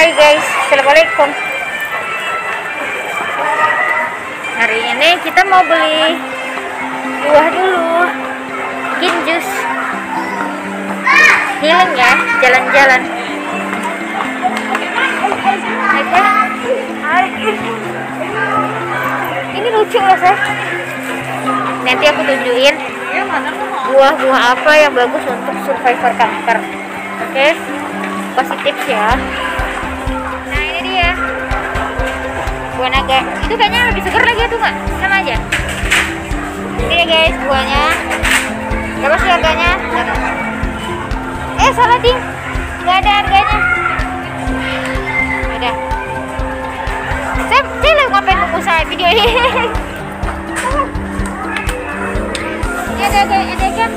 Hai guys, assalamualaikum. Hari ini kita mau beli buah dulu, bikin jus healing ya, jalan-jalan. Ini lucu loh saya. Nanti aku tunjukin buah-buah apa yang bagus untuk survivor kanker. Oke, positif ya. Nah ini dia buah naga. Itu kayaknya lebih segar lagi tuh nggak? Sama aja. Ini ya guys buahnya. Berapa sih harganya? Salah ding, nggak ada harganya. Ada. Saya lagi ngapain buku saya video ini? Ini ada kan?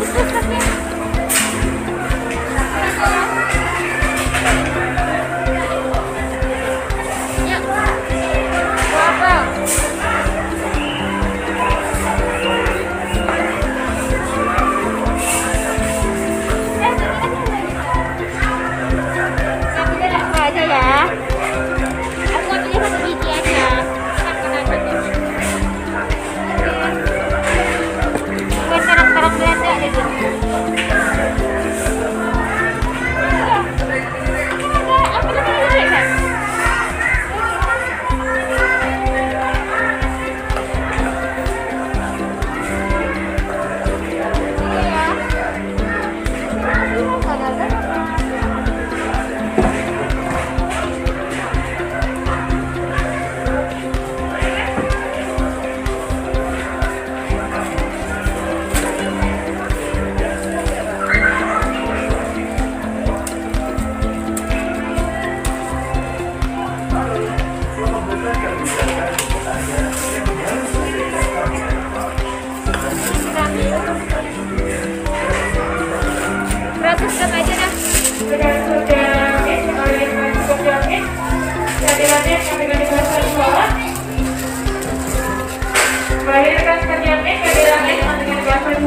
Melahirkan terjamin keadilan dengan kelas 2.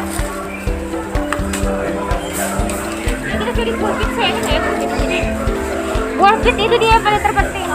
Kita cari buah pit sayangnya ya. Buah pit itu dia yang paling terpenting.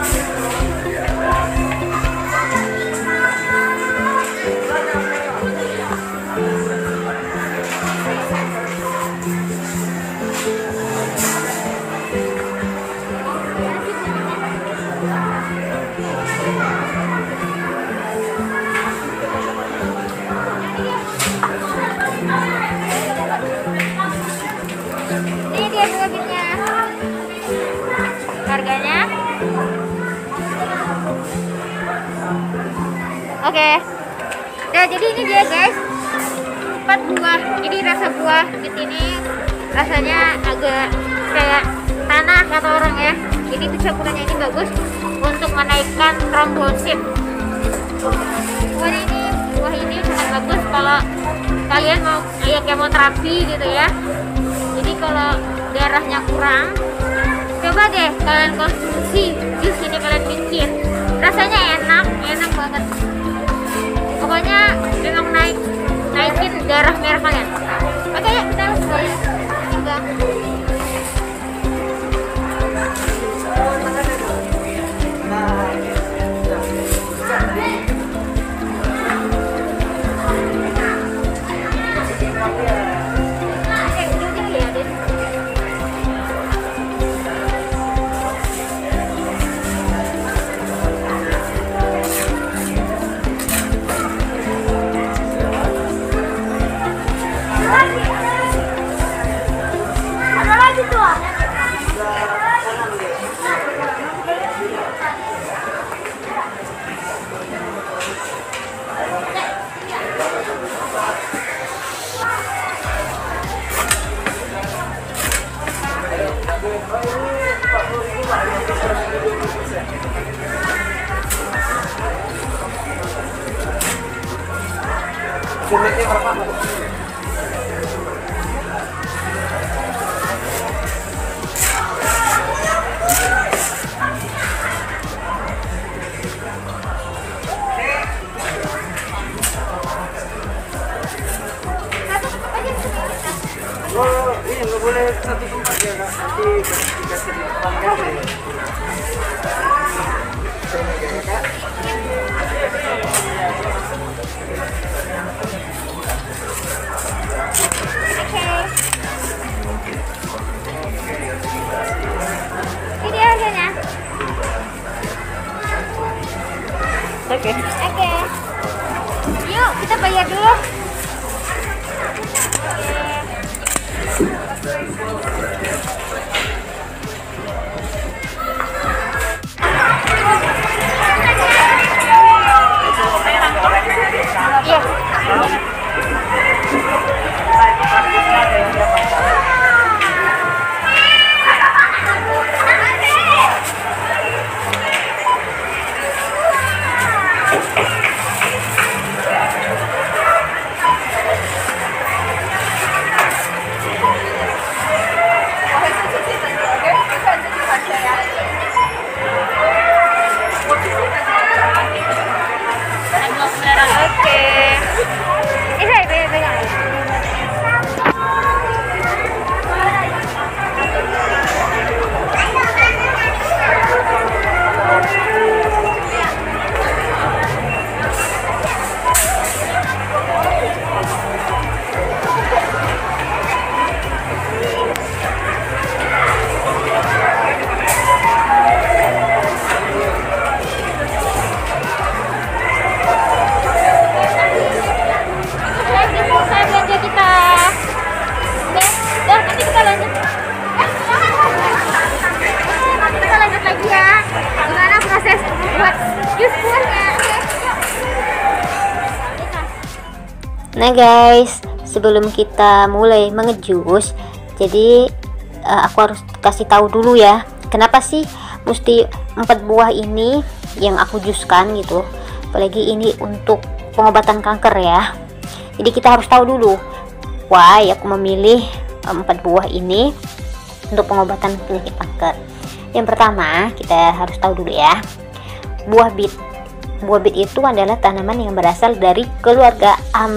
Ini dia buah pitnya. Harganya oke. Nah jadi ini dia guys, 4 buah. Jadi rasa buah pit ini rasanya agak kayak tanah kata orang ya. Jadi itu campurannya ini bagus untuk menaikkan trombosit. Buah ini sangat bagus kalau kalian mau kayak kemoterapi gitu ya. Jadi kalau darahnya kurang, coba deh kalian konsumsi jus ini, kalian bikin. Rasanya enak banget. Pokoknya memang naikin darah merah kalian. Oke ya, kita harus balik. Unitnya berapa? Oh, ini nggak boleh satu tempat ya, Kak. Nanti dikasih di depan kan. Nah guys, sebelum kita mulai mengejus, jadi aku harus kasih tahu dulu ya, kenapa sih mesti 4 buah ini yang aku juskan gitu. Apalagi ini untuk pengobatan kanker ya. Jadi kita harus tahu dulu why aku memilih 4 buah ini untuk pengobatan penyakit kanker. Yang pertama, kita harus tahu dulu ya, buah bit. Buah bit itu adalah tanaman yang berasal dari keluarga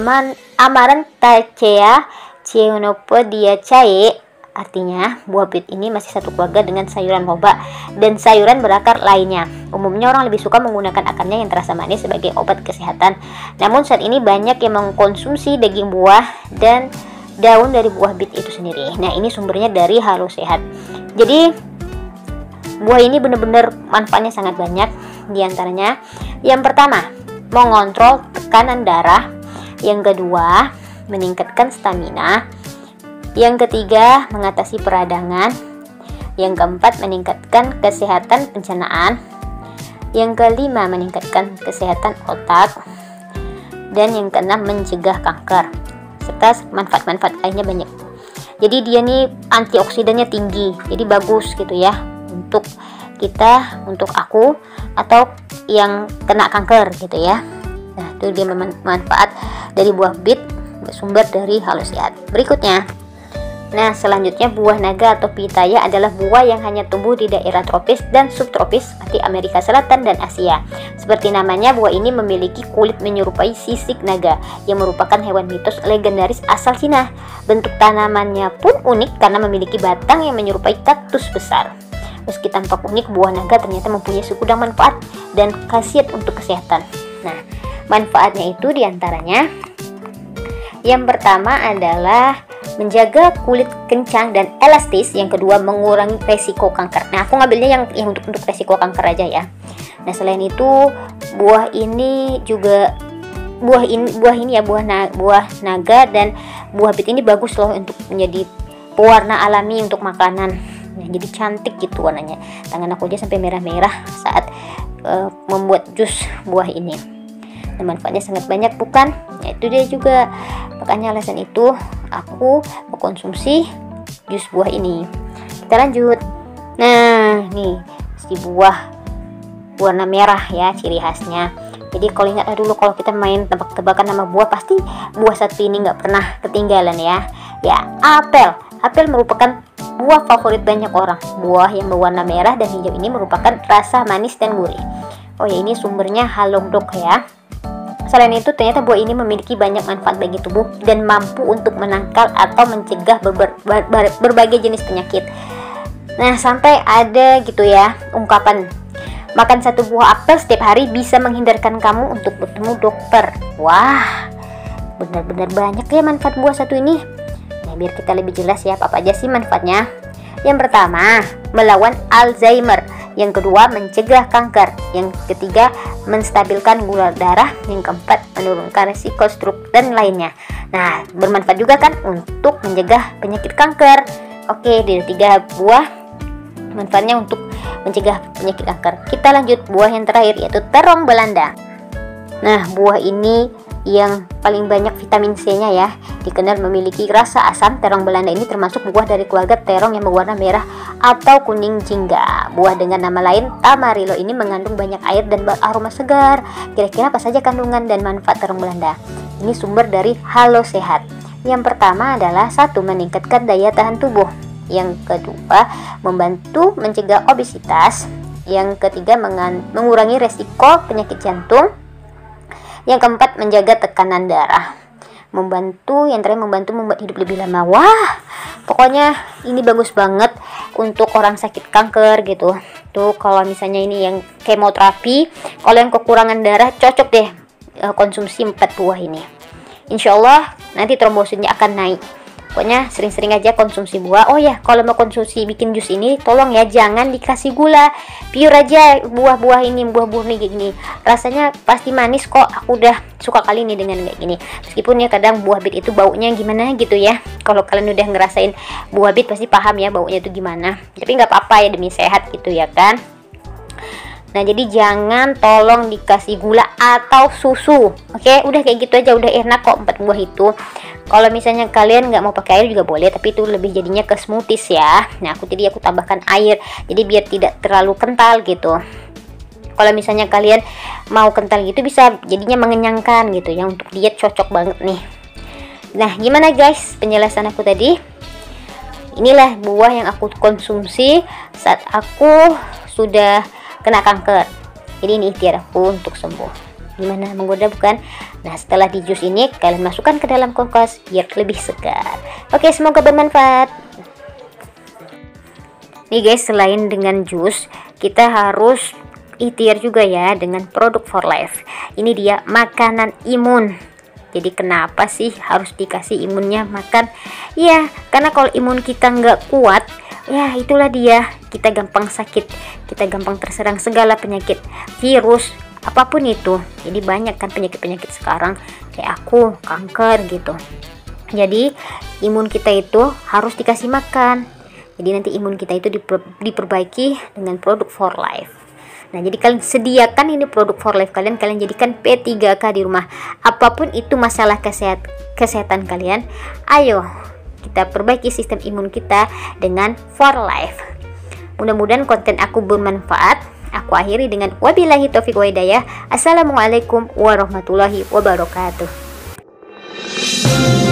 Amaranthaceae Cyanopodiaceae. Artinya, buah bit ini masih satu keluarga dengan sayuran boba dan sayuran berakar lainnya. Umumnya orang lebih suka menggunakan akarnya yang terasa manis sebagai obat kesehatan. Namun saat ini banyak yang mengkonsumsi daging buah dan daun dari buah bit itu sendiri. Nah, ini sumbernya dari Halo Sehat. Jadi, buah ini benar-benar manfaatnya sangat banyak. Di antaranya, yang pertama, mengontrol tekanan darah. Yang kedua, meningkatkan stamina. Yang ketiga, mengatasi peradangan. Yang keempat, meningkatkan kesehatan pencernaan. Yang kelima, meningkatkan kesehatan otak. Dan yang keenam, mencegah kanker. Serta manfaat-manfaat lainnya banyak. Jadi dia nih antioksidannya tinggi, jadi bagus gitu ya untuk kita, untuk aku atau yang kena kanker gitu ya. Nah, itu dia manfaat dari buah bit, bersumber dari Halo Sehat. Berikutnya, nah selanjutnya buah naga atau pitaya adalah buah yang hanya tumbuh di daerah tropis dan subtropis seperti Amerika Selatan dan Asia. Seperti namanya, buah ini memiliki kulit menyerupai sisik naga yang merupakan hewan mitos legendaris asal Cina. Bentuk tanamannya pun unik karena memiliki batang yang menyerupai kaktus besar. Meski tampak unik, buah naga ternyata mempunyai segudang manfaat dan khasiat untuk kesehatan. Nah, manfaatnya itu diantaranya, yang pertama adalah menjaga kulit kencang dan elastis. Yang kedua, mengurangi resiko kanker. Nah, aku ngambilnya yang untuk resiko kanker aja ya. Nah, selain itu, buah ini juga buah naga dan buah bit ini bagus loh untuk menjadi pewarna alami untuk makanan. Nah, jadi cantik gitu warnanya. Tangan aku aja sampai merah-merah saat membuat jus buah ini. Nah, manfaatnya sangat banyak bukan? Nah, itu dia juga. Makanya alasan itu aku mengkonsumsi jus buah ini. Kita lanjut. Nah, nih si buah warna merah ya ciri khasnya. Jadi kalau ingat dulu, kalau kita main tebak-tebakan nama buah, pasti buah satu ini nggak pernah ketinggalan ya. Ya, apel. Apel merupakan buah favorit banyak orang. Buah yang berwarna merah dan hijau ini merupakan rasa manis dan gurih. Oh ya, ini sumbernya Halongdok ya. Selain itu, ternyata buah ini memiliki banyak manfaat bagi tubuh dan mampu untuk menangkal atau mencegah berbagai jenis penyakit. Nah, sampai ada gitu ya ungkapan, makan satu buah apel setiap hari bisa menghindarkan kamu untuk bertemu dokter. Wah, benar-benar banyak ya manfaat buah satu ini. Nah, biar kita lebih jelas ya, apa aja sih manfaatnya. Yang pertama, melawan Alzheimer. Yang kedua, mencegah kanker. Yang ketiga, menstabilkan gula darah. Yang keempat, menurunkan resiko stroke dan lainnya. Nah, bermanfaat juga kan untuk mencegah penyakit kanker. Oke, dari 3 buah manfaatnya untuk mencegah penyakit kanker. Kita lanjut buah yang terakhir, yaitu terong Belanda. Nah, buah ini yang paling banyak vitamin C-nya ya, dikenal memiliki rasa asam. Terong Belanda ini termasuk buah dari keluarga terong yang berwarna merah atau kuning jingga. Buah dengan nama lain Tamarillo ini mengandung banyak air dan beraroma segar. Kira-kira apa saja kandungan dan manfaat terong Belanda? Ini sumber dari Halo Sehat. Yang pertama adalah 1. Meningkatkan daya tahan tubuh. Yang kedua, membantu mencegah obesitas. Yang ketiga, mengurangi resiko penyakit jantung. Yang keempat, menjaga tekanan darah. Yang terakhir, membantu membuat hidup lebih lama. Wah, pokoknya ini bagus banget untuk orang sakit kanker gitu. Tuh, kalau misalnya ini yang kemoterapi, kalau yang kekurangan darah, cocok deh konsumsi 4 buah ini. Insya Allah nanti trombositnya akan naik. Pokoknya sering-sering aja konsumsi buah. Oh ya, kalau mau konsumsi bikin jus ini, tolong ya jangan dikasih gula. Pure aja buah-buah ini, buah murni kayak gini. Rasanya pasti manis kok. Aku udah suka kali nih dengan kayak gini. Meskipun ya kadang buah bit itu baunya gimana gitu ya. Kalau kalian udah ngerasain buah bit pasti paham ya baunya itu gimana. Tapi nggak apa-apa ya, demi sehat gitu ya kan. Nah, jadi jangan tolong dikasih gula atau susu. Oke, udah kayak gitu aja, udah enak kok 4 buah itu. Kalau misalnya kalian nggak mau pakai air juga boleh, tapi itu lebih jadinya ke smoothies ya. Nah, aku tambahkan air, jadi biar tidak terlalu kental gitu. Kalau misalnya kalian mau kental gitu bisa jadinya mengenyangkan gitu ya, untuk diet cocok banget nih. Nah, gimana guys penjelasan aku tadi? Inilah buah yang aku konsumsi saat aku sudah kena kanker. Jadi ini ikhtiar aku untuk sembuh. Gimana, menggoda bukan? Nah, setelah di jus ini kalian masukkan ke dalam kulkas biar lebih segar. Oke, semoga bermanfaat. Nih guys, selain dengan jus, kita harus ikhtiar juga ya dengan produk For Life. Ini dia makanan imun. Jadi kenapa sih harus dikasih imunnya makan? Ya, karena kalau imun kita nggak kuat, ya itulah dia, kita gampang sakit, kita gampang terserang segala penyakit, virus, apapun itu. Jadi banyak kan penyakit-penyakit sekarang, kayak aku, kanker gitu. Jadi imun kita itu harus dikasih makan. Jadi nanti imun kita itu diperbaiki dengan produk For Life. Nah, jadi kalian sediakan ini produk For Life kalian jadikan P3K di rumah. Apapun itu masalah kesehatan kalian, ayo kita perbaiki sistem imun kita dengan For Life. Mudah-mudahan konten aku bermanfaat. Aku akhiri dengan wabillahi taufiq wa hidayah. Assalamualaikum warahmatullahi wabarakatuh.